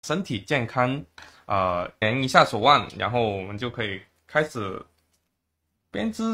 身体健康，量一下手腕，然后我们就可以开始编织。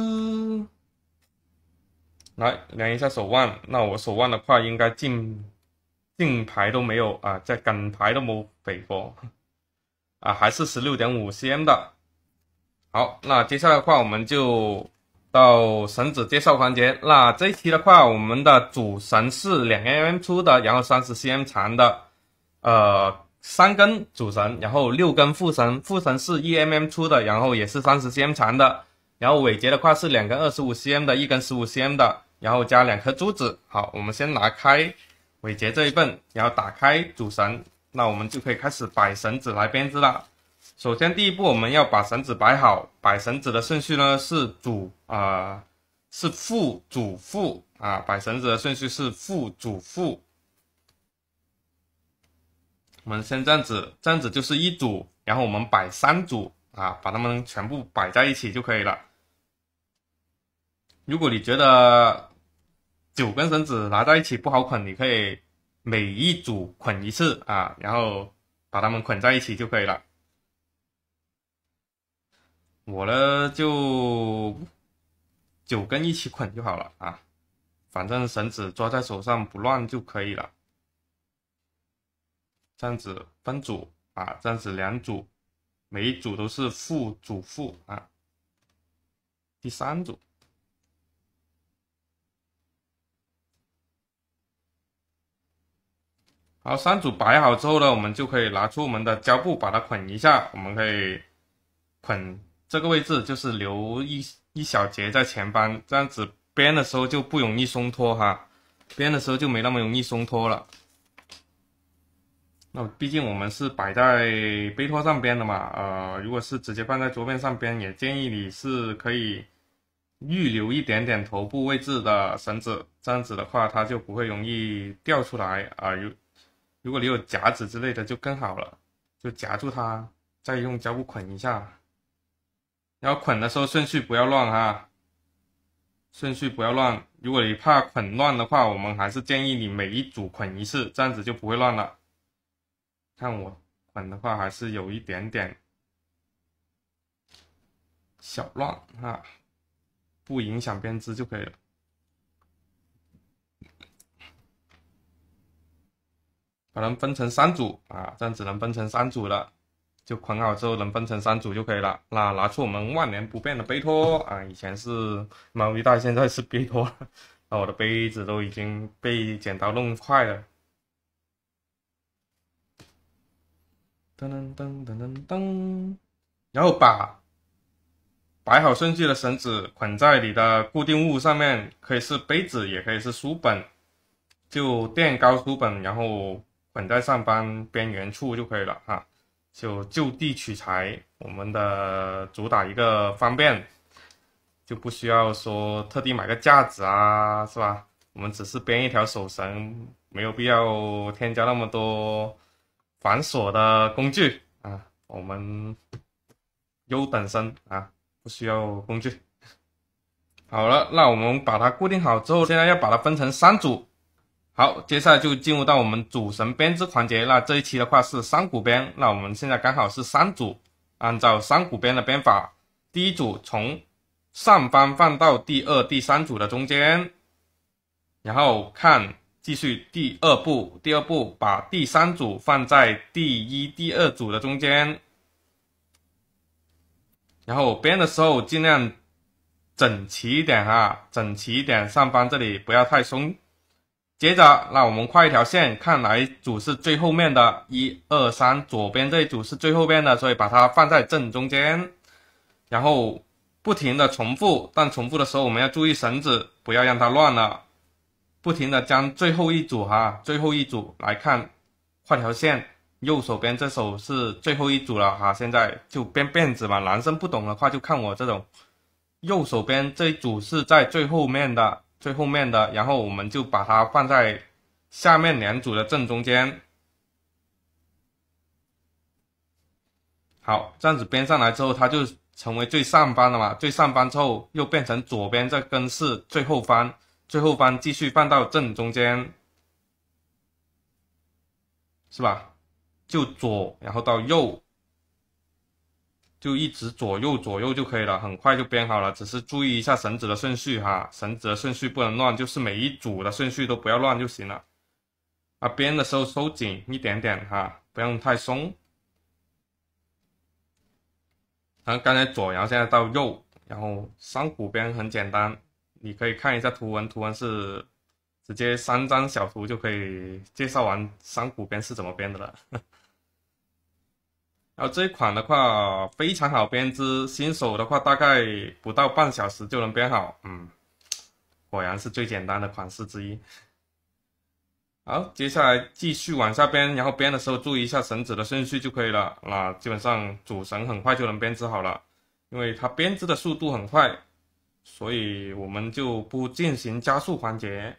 来量一下手腕，那我手腕的话应该近排都没有啊，在跟排都冇肥过啊，还是16.5cm 的。好，那接下来的话我们就到绳子介绍环节。那这一期的话，我们的主绳是2mm 粗的，然后30cm 长的，3根主绳，然后6根副绳，副绳是1mm 粗的，然后也是30cm 长的，然后尾节的话是2根25cm 的，1根15cm 的，然后加2颗珠子。好，我们先拿开尾节这一份，然后打开主绳，那我们就可以开始摆绳子来编织了。首先第一步我们要把绳子摆好，摆绳子的顺序呢是副主副啊，摆绳子的顺序是副主副。我们先这样子就是一组，然后我们摆3组啊，把它们全部摆在一起就可以了。如果你觉得9根绳子拿在一起不好捆，你可以每一组捆一次啊，然后把它们捆在一起就可以了。我呢就9根一起捆就好了啊，反正绳子抓在手上不乱就可以了。这样子分组啊，这样子2组，每一组都是副主副啊。第3组。好，3组摆好之后呢，我们就可以拿出我们的胶布把它捆一下。我们可以捆这个位置，就是留一小节在前方，这样子编的时候就不容易松脱哈，编的时候就没那么容易松脱了。那毕竟我们是摆在杯托上编的嘛，如果是直接放在桌面上编，也建议你是可以预留一点点头部位置的绳子，这样子的话它就不会容易掉出来啊。如果你有夹子之类的就更好了，就夹住它，再用胶布捆一下。然后捆的时候顺序不要乱哈，顺序不要乱。如果你怕捆乱的话，我们还是建议你每一组捆一次，这样子就不会乱了。看我捆的话还是有一点点小乱哈，不影响编织就可以了。把它们分成3组啊，这样子能分成3组了，就捆好之后能分成3组就可以了。那拿出我们万年不变的杯托啊，以前是毛衣袋，现在是杯托了。那我的杯子都已经被剪刀弄坏了。噔噔噔噔噔噔，然后把摆好顺序的绳子捆在你的固定物上面，可以是杯子，也可以是书本，就垫高书本，然后捆在上方边缘处就可以了哈。就地取材，我们的主打一个方便，就不需要说特地买个架子啊，是吧？我们只是编一条手绳，没有必要添加那么多繁琐的工具啊。我们优等生啊，不需要工具。好了，那我们把它固定好之后，现在要把它分成3组。好，接下来就进入到我们主绳编织环节。那这一期的话是3股编，那我们现在刚好是3组，按照3股编的编法，第一组从上方放到第2、第3组的中间，然后继续第二步把第3组放在第1、第2组的中间，然后编的时候尽量整齐一点哈，整齐一点，上方这里不要太松。接着，那我们画一条线，看哪一组是最后面的，1、2、3，左边这一组是最后面的，所以把它放在正中间，然后不停的重复，但重复的时候我们要注意绳子，不要让它乱了，不停的将最后一组来看，画条线，右手边这手是最后一组了哈，现在就编辫子嘛，男生不懂的话就看我这种，右手边这一组是在最后面的，然后我们就把它放在下面2组的正中间。好，这样子编上来之后，它就成为最上方了嘛，最上方之后又变成左边这根是最后方，继续放到正中间，是吧？ 就左，然后到右，就一直左右就可以了，很快就编好了。只是注意一下绳子的顺序哈，绳子的顺序不能乱，就是每一组的顺序都不要乱就行了。啊，编的时候收紧一点点哈，不用太松。然后刚才左，然后现在到右，然后上股编很简单，你可以看一下图文，图文是直接3张小图就可以介绍完上股编是怎么编的了。然后这一款的话非常好编织，新手的话大概不到半小时就能编好，果然是最简单的款式之一。好，接下来继续往下编，然后编的时候注意一下绳子的顺序就可以了。那基本上主绳很快就能编织好了，因为它编织的速度很快，所以我们就不进行加速环节。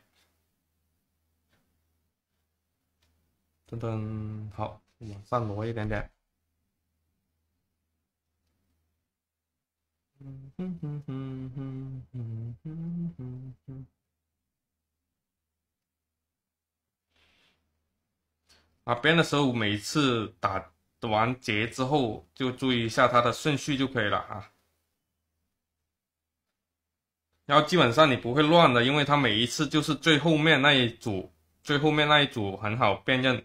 噔噔，好，往上挪一点点。啊，编的时候每次打完结之后，就注意一下它的顺序就可以了啊。然后基本上你不会乱的，因为它每一次就是最后面那一组，最后面那一组很好辨认。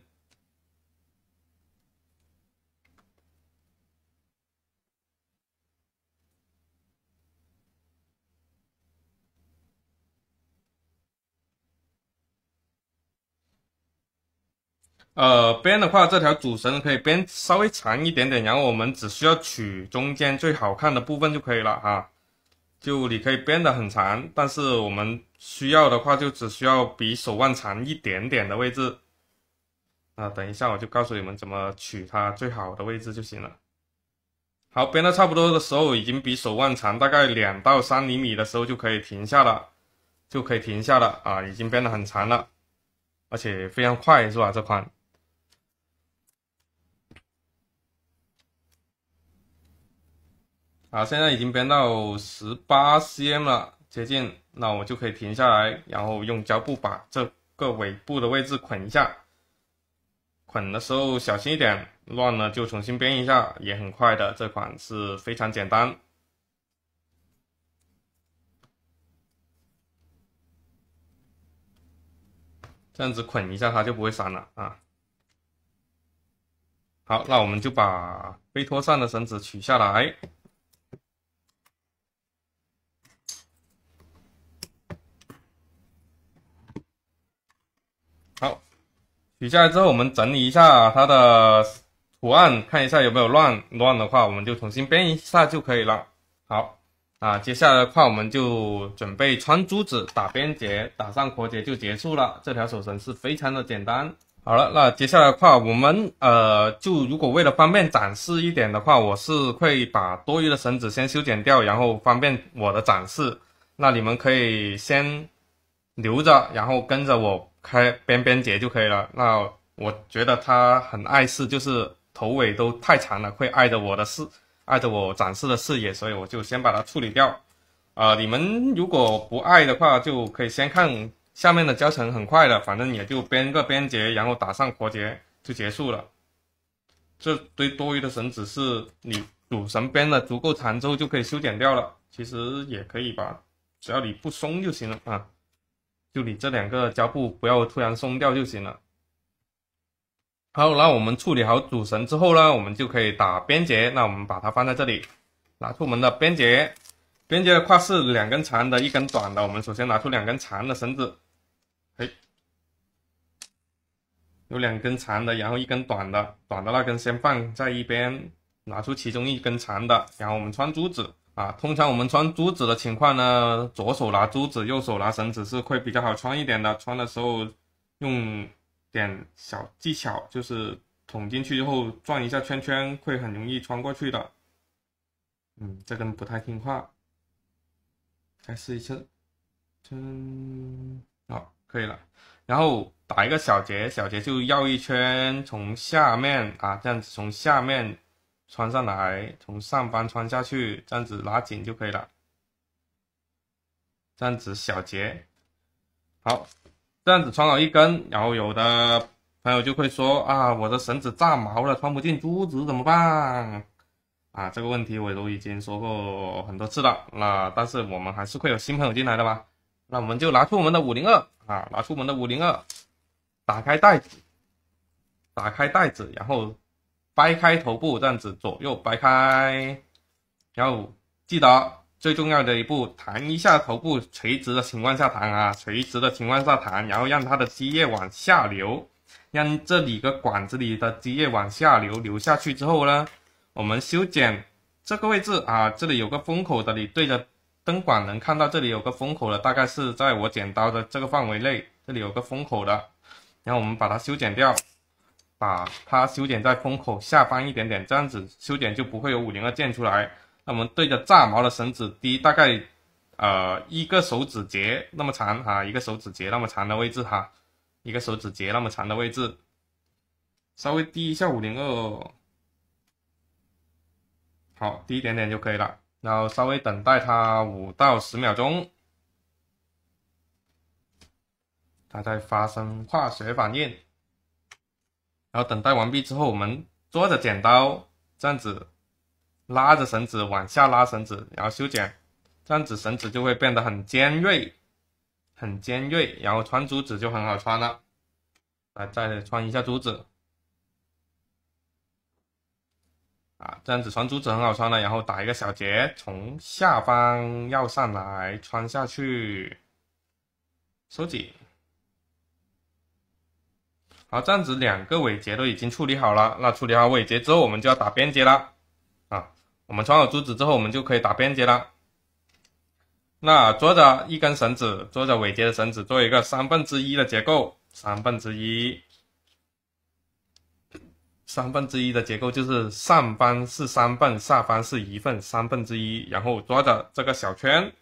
编的话，这条主绳可以编稍微长一点点，然后我们只需要取中间最好看的部分就可以了哈。就你可以编得很长，但是我们需要的话，就只需要比手腕长一点点的位置。等一下我就告诉你们怎么取它最好的位置就行了。好，编得差不多的时候，已经比手腕长大概2到3厘米的时候就可以停下了，啊，已经编得很长了，而且非常快，是吧？这款。好，现在已经编到18cm 了，接近，那我就可以停下来，然后用胶布把这个尾部的位置捆一下。捆的时候小心一点，乱了就重新编一下，也很快的。这款是非常简单，这样子捆一下它就不会散了啊。好，那我们就把背托上的绳子取下来。好，取下来之后，我们整理一下它的图案，看一下有没有乱。乱的话，我们就重新编一下就可以了。好，接下来的话，我们就准备穿珠子、打边结、打上阔结就结束了。这条手绳是非常的简单。好了，那接下来的话，我们就如果为了方便展示一点的话，我是会把多余的绳子先修剪掉，然后方便我的展示。那你们可以先留着，然后跟着我开边结就可以了。那我觉得它很碍事，就是头尾都太长了，会碍着我展示的视野，所以我就先把它处理掉。你们如果不碍的话，就可以先看下面的教程，很快的，反正也就编个边结，然后打上阔结就结束了。这堆多余的绳子是你主绳编的足够长之后就可以修剪掉了，其实也可以吧，只要你不松就行了啊。就你这2个胶布不要突然松掉就行了。好，那我们处理好主绳之后呢，我们就可以打边结。那我们把它放在这里，拿出我们的边结。边结的话是2根长的，1根短的。我们首先拿出2根长的绳子，有2根长的，然后1根短的，短的那根先放在一边，拿出其中1根长的，然后我们穿珠子。通常我们穿珠子的情况呢，左手拿珠子，右手拿绳子是会比较好穿一点的。穿的时候用点小技巧，就是捅进去之后转一下圈圈，会很容易穿过去的。这根不太听话，再试一次。好，可以了。然后打一个小结，小结就绕一圈，从下面这样子从下面穿上来，从上方穿下去，这样子拉紧就可以了。这样子小结，好，这样子穿好1根，然后有的朋友就会说啊，我的绳子炸毛了，穿不进珠子怎么办？啊，这个问题我都已经说过很多次了。那但是我们还是会有新朋友进来的吧？那我们就拿出我们的502啊，拿出我们的502，打开袋子，然后掰开头部，这样子左右掰开，然后记得最重要的一步，弹一下头部，垂直的情况下弹啊，垂直的情况下弹，然后让它的积液往下流，让这里个管子里的积液往下流，流下去之后呢，我们修剪这个位置啊，这里有个封口的，你对着灯管能看到这里有个封口的，大概是在我剪刀的这个范围内，这里有个封口的，然后我们把它修剪掉。把它修剪在封口下方一点点，这样子修剪就不会有502溅出来。那我们对着炸毛的绳子低大概一个手指节那么长哈，一个手指节那么长的位置哈，一个手指节那么长的位置，稍微低一下502哦，好，低一点点就可以了。然后稍微等待它5到10秒钟，它在发生化学反应。然后等待完毕之后，我们捉着剪刀这样子拉着绳子往下拉绳子，然后修剪，这样子绳子就会变得很尖锐，很尖锐，然后穿珠子就很好穿了。来，再穿一下珠子啊，这样子穿珠子很好穿了。然后打一个小结，从下方绕上来穿下去，收紧。好，这样子2个尾结都已经处理好了。那处理好尾结之后，我们就要打边结了啊。我们穿好珠子之后，我们就可以打边结了。那捉着一根绳子，捉着尾结的绳子，做一个1/3的结构。1/3的结构就是上方是3份，下方是1份，1/3。然后抓着这个小圈，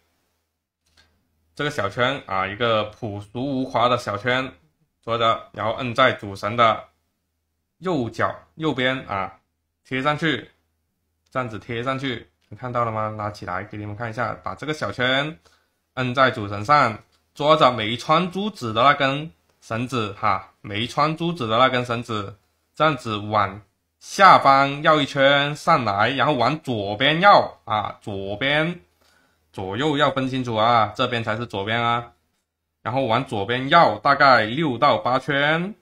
啊，一个朴实无华的小圈。捉着，然后摁在主绳的右边啊，贴上去，这样子贴上去，你看到了吗？拉起来给你们看一下，把这个小圈摁在主绳上，捉着没穿珠子的那根绳子哈，没穿珠子的那根绳子，这样子往下方绕一圈上来，然后往左边绕啊，左右要分清楚啊，这边才是左边啊。然后往左边绕大概6到8圈，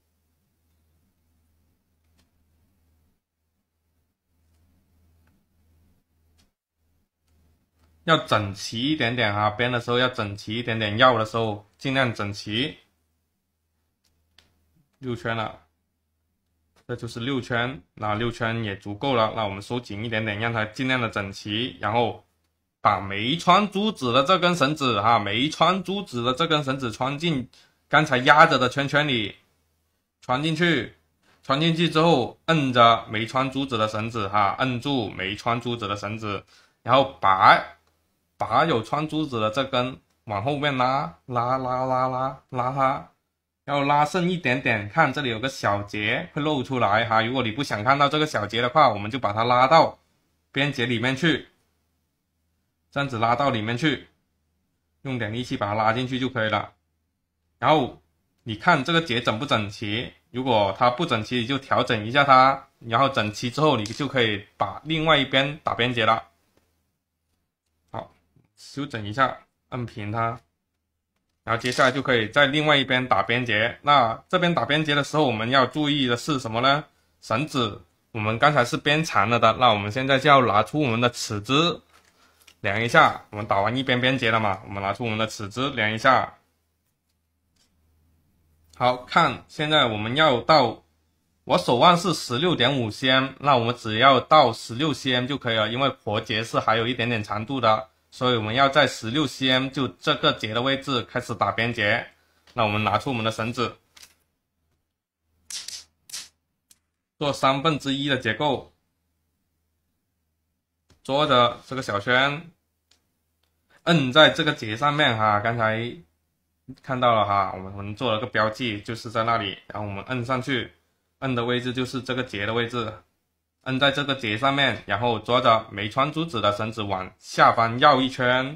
要整齐一点点哈，编的时候要整齐一点点，绕的时候尽量整齐。6圈了，这就是6圈，那6圈也足够了。那我们收紧一点点，让它尽量的整齐，然后把没穿珠子的这根绳子哈，没穿珠子的这根绳子穿进刚才压着的圈圈里，穿进去之后，摁着没穿珠子的绳子哈，摁住没穿珠子的绳子，然后把有穿珠子的这根往后面拉它，然后拉剩一点点，看这里有个小节会露出来哈。如果你不想看到这个小节的话，我们就把它拉到边结里面去，这样子拉到里面去，用点力气把它拉进去就可以了。然后你看这个结整不整齐，如果它不整齐，你就调整一下它，然后整齐之后，你就可以把另外一边打边结了。好，修整一下，摁平它，然后接下来就可以在另外一边打边结。那这边打边结的时候，我们要注意的是什么呢？绳子我们刚才是编长了的，那我们现在就要拿出我们的尺子量一下。我们打完一边边结了嘛，我们拿出我们的尺子量一下。好看，现在我们要到，我手腕是16.5cm，那我们只要到16cm 就可以了，因为婆结是还有一点点长度的，所以我们要在16cm 就这个结的位置开始打边结。那我们拿出我们的绳子，做1/3的结构，捉着这个小圈，摁在这个结上面哈，刚才看到了哈，我们做了个标记，就是在那里，然后我们摁上去，摁的位置就是这个结的位置，摁在这个结上面，然后捉着没穿珠子的绳子往下方绕一圈，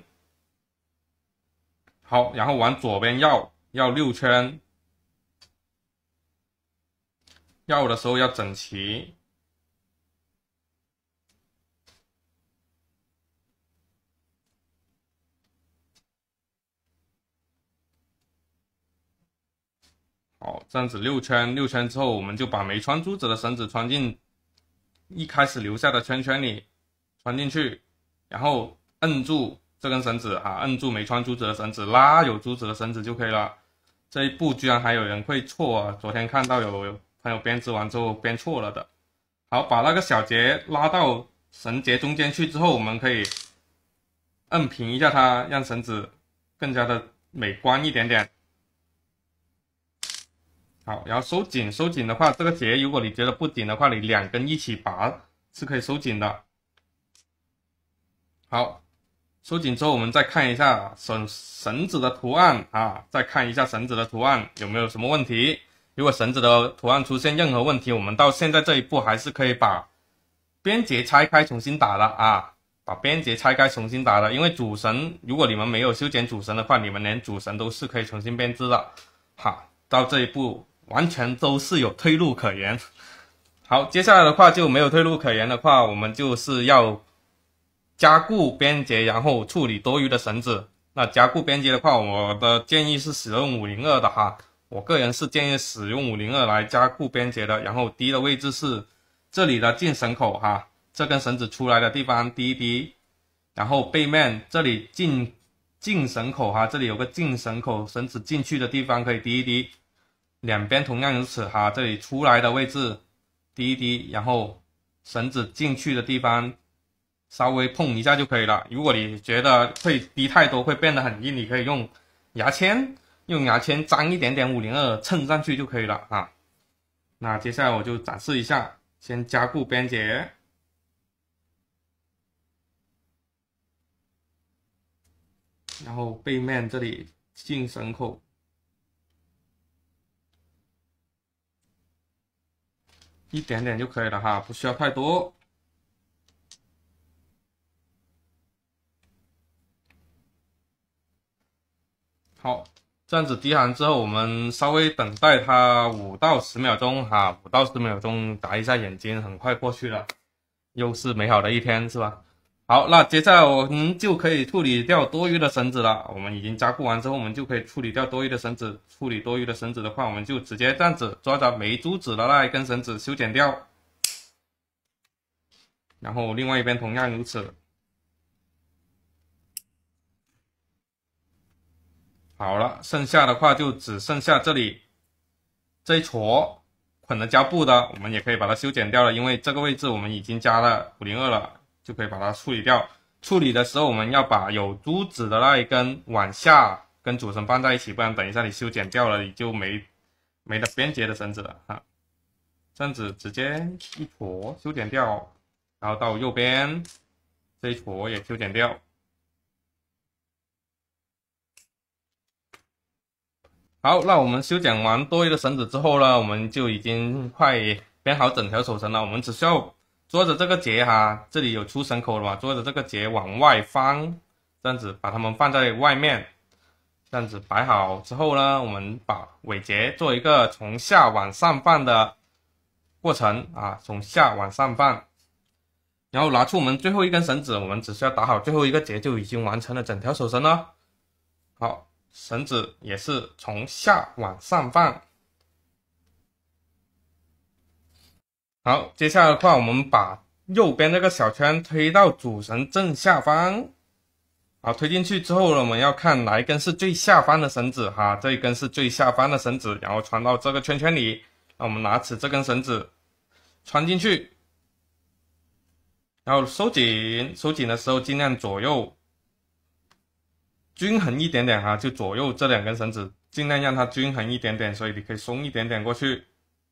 好，然后往左边绕6圈， 绕的时候要整齐。好，这样子6圈之后，我们就把没穿珠子的绳子穿进一开始留下的圈圈里，穿进去，然后摁住这根绳子哈，摁住没穿珠子的绳子，拉有珠子的绳子就可以了。这一步居然还有人会错啊！昨天看到有朋友编织完之后编错了的。好，把那个小结拉到绳结中间去之后，我们可以摁平一下它，让绳子更加的美观一点点。好，然后收紧，收紧的话，这个结如果你觉得不紧的话，你2根一起拔是可以收紧的。好，收紧之后，我们再看一下绳子的图案啊，再看一下绳子的图案有没有什么问题。如果绳子的图案出现任何问题，我们到现在这一步还是可以把边结拆开重新打的啊，把边结拆开重新打的。因为主绳，如果你们没有修剪主绳的话，你们连主绳都是可以重新编织的。好，到这一步完全都是有退路可言。好，接下来的话就没有退路可言的话，我们就是要加固边结，然后处理多余的绳子。那加固边结的话，我的建议是使用502的哈，我个人是建议使用502来加固边结的。然后滴的位置是这里的进绳口哈，这根绳子出来的地方滴一滴，然后背面这里进绳口哈，这里有个进绳口，绳子进去的地方可以滴一滴，两边同样如此哈，这里出来的位置滴一滴，然后绳子进去的地方稍微碰一下就可以了。如果你觉得会滴太多会变得很硬，你可以用牙签沾一点点502蹭上去就可以了啊。那接下来我就展示一下，先加固边结，然后背面这里进绳口，一点点就可以了哈，不需要太多。好，这样子滴完之后，我们稍微等待它5到10秒钟哈，5到10秒钟，眨一下眼睛，很快过去了，又是美好的一天，是吧？好，那接下来我们就可以处理掉多余的绳子了。我们已经加固完之后，我们就可以处理掉多余的绳子。处理多余的绳子的话，我们就直接这样子抓着没珠子的那一根绳子修剪掉，然后另外一边同样如此。好了，剩下的话就只剩下这里这一撮捆了胶布的，我们也可以把它修剪掉了，因为这个位置我们已经加了502了，就可以把它处理掉。处理的时候我们要把有珠子的那一根往下跟主绳放在一起，不然等一下你修剪掉了，你就没得边结的绳子了哈。这样子直接一撮修剪掉，然后到右边这一撮也修剪掉。好，那我们修剪完多余的绳子之后呢，我们就已经快编好整条手绳了。我们只需要捉着这个结哈，这里有出绳口了嘛，捉着这个结往外翻，这样子把它们放在外面，这样子摆好之后呢，我们把尾结做一个从下往上放的过程啊，从下往上放，然后拿出我们最后一根绳子，我们只需要打好最后一个结就已经完成了整条手绳了。好。绳子也是从下往上放。好，接下来的话，我们把右边这个小圈推到主绳正下方。好，推进去之后呢，我们要看哪一根是最下方的绳子哈，这一根是最下方的绳子，然后穿到这个圈圈里。那我们拿起这根绳子穿进去，然后收紧，收紧的时候尽量左右均衡一点点哈，就左右这2根绳子，尽量让它均衡一点点，所以你可以松一点点过去，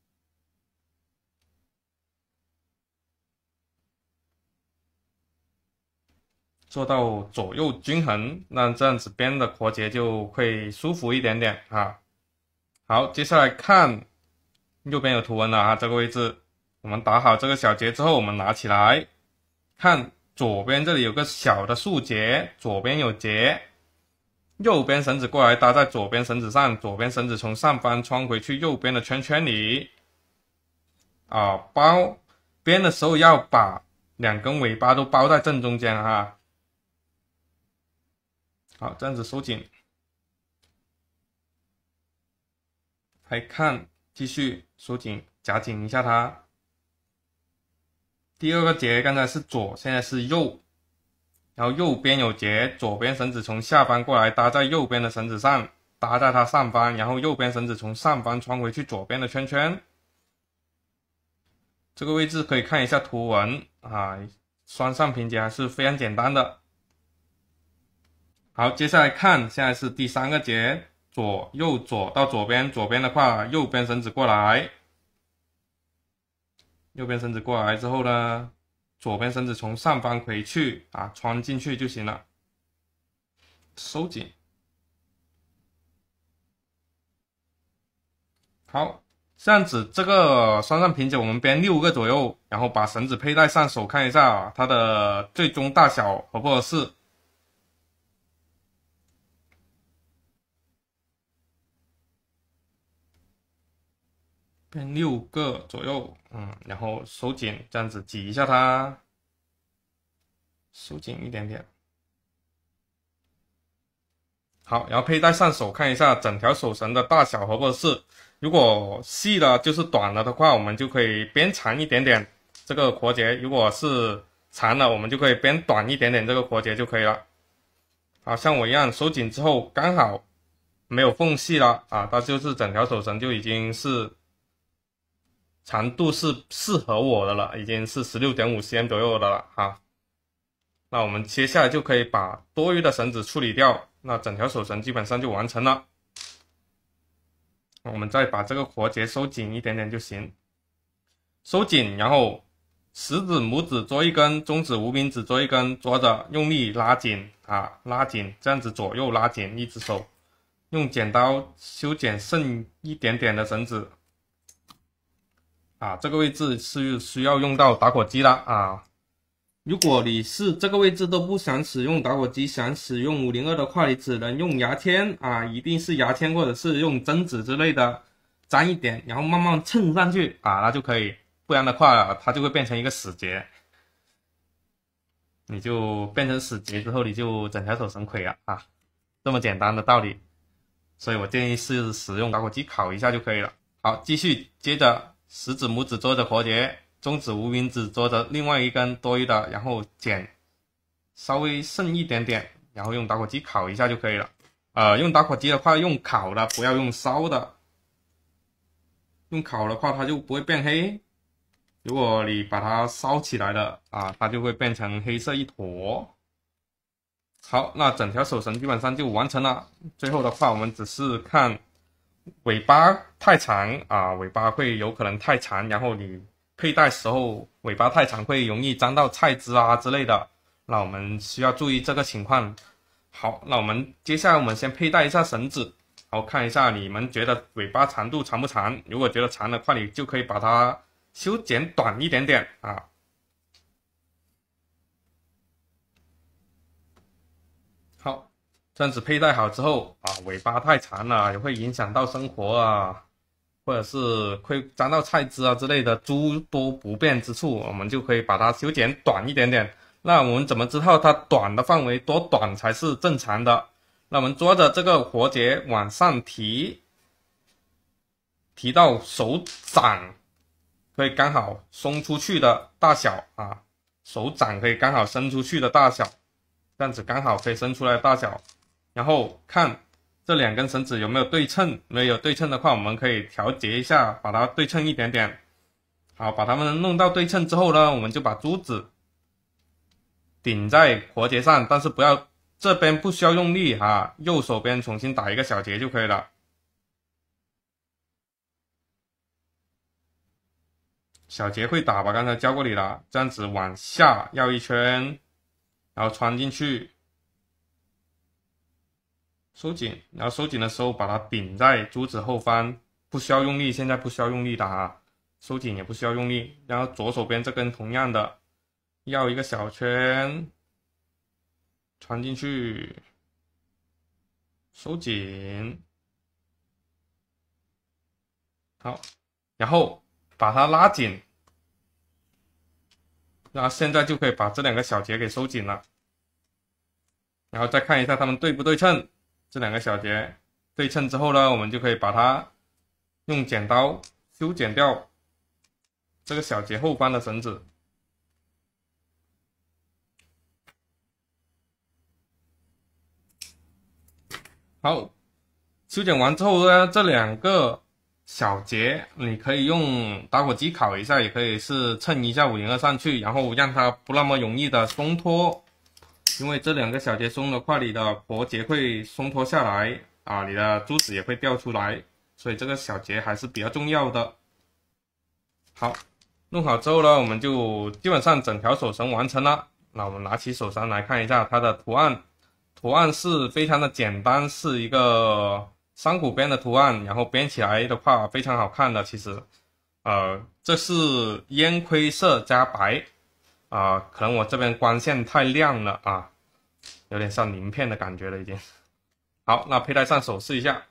做到左右均衡，那这样子编的活结就会舒服一点点啊。好，接下来看右边有图文了啊，这个位置我们打好这个小结之后，我们拿起来看左边这里有个小的竖结，左边有结。右边绳子过来搭在左边绳子上，左边绳子从上方穿回去右边的圈圈里， 编的时候要把2根尾巴都包在正中间哈。好，这样子收紧。来看，继续收紧，夹紧一下它。第二个结刚才是左，现在是右，然后右边有结，左边绳子从下方过来搭在右边的绳子上，搭在它上方，然后右边绳子从上方穿回去左边的圈圈。这个位置可以看一下图文啊，双上平结还是非常简单的。好，接下来看，现在是第3个结，左右左到左边，左边的话右边绳子过来，右边绳子过来之后呢，左边绳子从上方回去啊，穿进去就行了，收紧。好，这样子这个双上平结我们编6个左右，然后把绳子佩戴上手，看一下它的最终大小合不合适。编6个左右，然后收紧，这样子挤一下它，收紧一点点。好，然后佩戴上手，看一下整条手绳的大小合不合适。如果细了就是短了的话，我们就可以编长一点点这个活结；如果是长了，我们就可以编短一点点这个活结就可以了。好，像我一样收紧之后，刚好没有缝隙了啊，它就是整条手绳就已经是长度是适合我的了，已经是16.5cm 左右的了啊。那我们接下来就可以把多余的绳子处理掉，那整条手绳基本上就完成了。我们再把这个活结收紧一点点就行，收紧，然后食指、拇指捉一根，中指、无名指捉一根，捉着用力拉紧啊，拉紧，这样子左右拉紧，一只手用剪刀修剪剩一点点的绳子啊，这个位置是需要用到打火机的啊。如果你是这个位置都不想使用打火机，想使用502的话，你只能用牙签啊，一定是牙签或者是用针纸之类的，沾一点，然后慢慢蹭上去啊，那就可以。不然的话，它就会变成一个死结，你就变成死结之后，你就整条手绳毁了啊，这么简单的道理。所以我建议是使用打火机烤一下就可以了。好，继续接着食指、拇指捉着活结。中指、无名指捉着另外一根多余的，然后剪稍微剩一点点，然后用打火机烤一下就可以了。用打火机的话，用烤的，不要用烧的。用烤的话，它就不会变黑。如果你把它烧起来了啊，它就会变成黑色一坨。好，那整条手绳基本上就完成了。最后的话，我们只是看尾巴太长啊，尾巴会有可能太长，然后你佩戴时候尾巴太长会容易沾到菜汁啊之类的，那我们需要注意这个情况。好，那我们接下来我们先佩戴一下绳子，好，看一下你们觉得尾巴长度长不长？如果觉得长的话，你就可以把它修剪短一点点啊。好，这样子佩戴好之后啊，尾巴太长了也会影响到生活啊。或者是会沾到菜汁啊之类的诸多不便之处，我们就可以把它修剪短一点点。那我们怎么知道它短的范围多短才是正常的？那我们捉着这个活结往上提，提到手掌可以刚好松出去的大小啊，手掌可以刚好伸出去的大小，这样子刚好可以伸出来的大小，然后看这2根绳子有没有对称？没有对称的话，我们可以调节一下，把它对称一点点。好，把它们弄到对称之后呢，我们就把珠子顶在活结上，但是不要这边不需要用力哈，右手边重新打一个小结就可以了。小结会打吧？刚才教过你了，这样子往下绕一圈，然后穿进去。收紧，然后收紧的时候把它顶在珠子后方，不需要用力，现在不需要用力的哈，收紧也不需要用力。然后左手边这根同样的，绕一个小圈，穿进去，收紧。好，然后把它拉紧，然后现在就可以把这两个小节给收紧了。然后再看一下它们对不对称，这两个小节对称之后呢，我们就可以把它用剪刀修剪掉这个小节后方的绳子。好，修剪完之后呢，这两个小节你可以用打火机烤一下，也可以是蹭一下502上去，然后让它不那么容易的松脱。因为这两个小节松的话，你的活节会松脱下来啊，你的珠子也会掉出来，所以这个小节还是比较重要的。好，弄好之后呢，我们就基本上整条手绳完成了。那我们拿起手绳来看一下它的图案，图案是非常的简单，是一个山谷边的图案，然后编起来的话非常好看的。其实，这是烟灰色加白。可能我这边光线太亮了啊，有点像鳞片的感觉了已经。好，那佩戴上手试一下，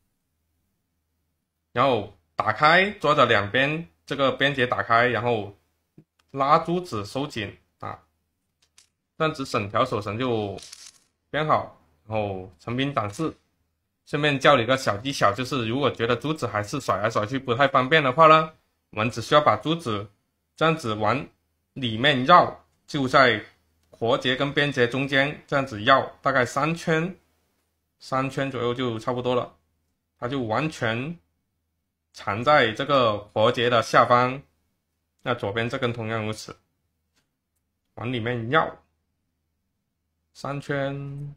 然后打开，抓着两边这个边节打开，然后拉珠子收紧啊，这样子整条手绳就编好，然后成品展示。顺便教你个小技巧，就是如果觉得珠子还是甩来甩去不太方便的话呢，我们只需要把珠子这样子往里面绕，就在活节跟边节中间这样子绕，大概3圈左右就差不多了，它就完全藏在这个活节的下方。那左边这根同样如此，往里面绕3圈。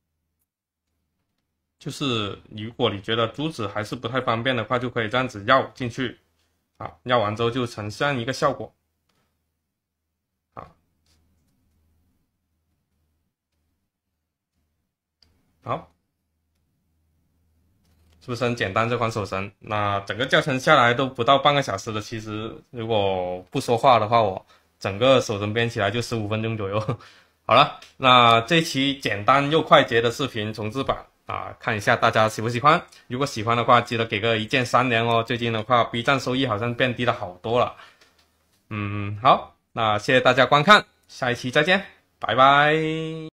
就是如果你觉得珠子还是不太方便的话，就可以这样子绕进去，绕完之后就呈现一个效果。好，是不是很简单这款手绳？那整个教程下来都不到半个小时的，其实如果不说话的话，我整个手绳编起来就15分钟左右。好了，那这期简单又快捷的视频重制版看一下大家喜不喜欢？如果喜欢的话，记得给个一键3连哦。最近的话，B 站收益好像变低了好多了。好，那谢谢大家观看，下一期再见，拜拜。